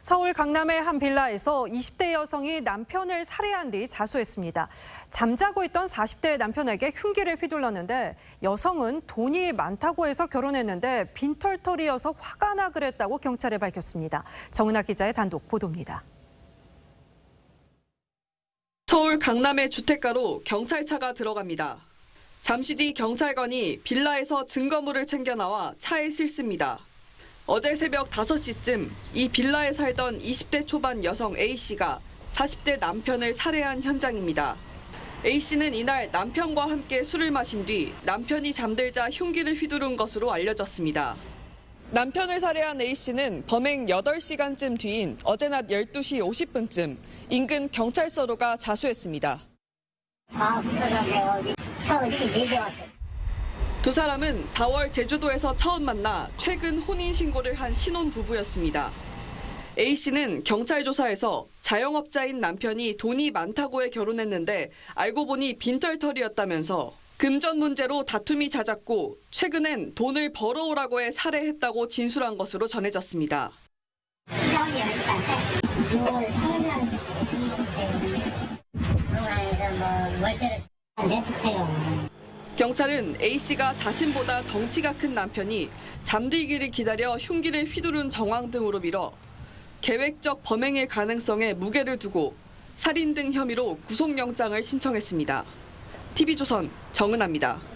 서울 강남의 한 빌라에서 20대 여성이 남편을 살해한 뒤 자수했습니다. 잠자고 있던 40대 남편에게 흉기를 휘둘렀는데 여성은 돈이 많다고 해서 결혼했는데 빈털터리여서 화가 나 그랬다고 경찰에 밝혔습니다. 정은아 기자의 단독 보도입니다. 서울 강남의 주택가로 경찰차가 들어갑니다. 잠시 뒤 경찰관이 빌라에서 증거물을 챙겨 나와 차에 실습니다. 어제 새벽 5시쯤 이 빌라에 살던 20대 초반 여성 A씨가 40대 남편을 살해한 현장입니다. A씨는 이날 남편과 함께 술을 마신 뒤 남편이 잠들자 흉기를 휘두른 것으로 알려졌습니다. 남편을 살해한 A씨는 범행 8시간쯤 뒤인 어제 낮 12시 50분쯤 인근 경찰서로 가 자수했습니다. 두 사람은 4월 제주도에서 처음 만나 최근 혼인신고를 한 신혼부부였습니다. A씨는 경찰 조사에서 자영업자인 남편이 돈이 많다고 해 결혼했는데 알고 보니 빈털터리였다면서 금전 문제로 다툼이 잦았고 최근엔 돈을 벌어오라고 해 살해했다고 진술한 것으로 전해졌습니다. 경찰은 A씨가 자신보다 덩치가 큰 남편이 잠들기를 기다려 흉기를 휘두른 정황 등으로 미뤄 계획적 범행일 가능성에 무게를 두고 살인 등 혐의로 구속영장을 신청했습니다. TV조선 정은아입니다.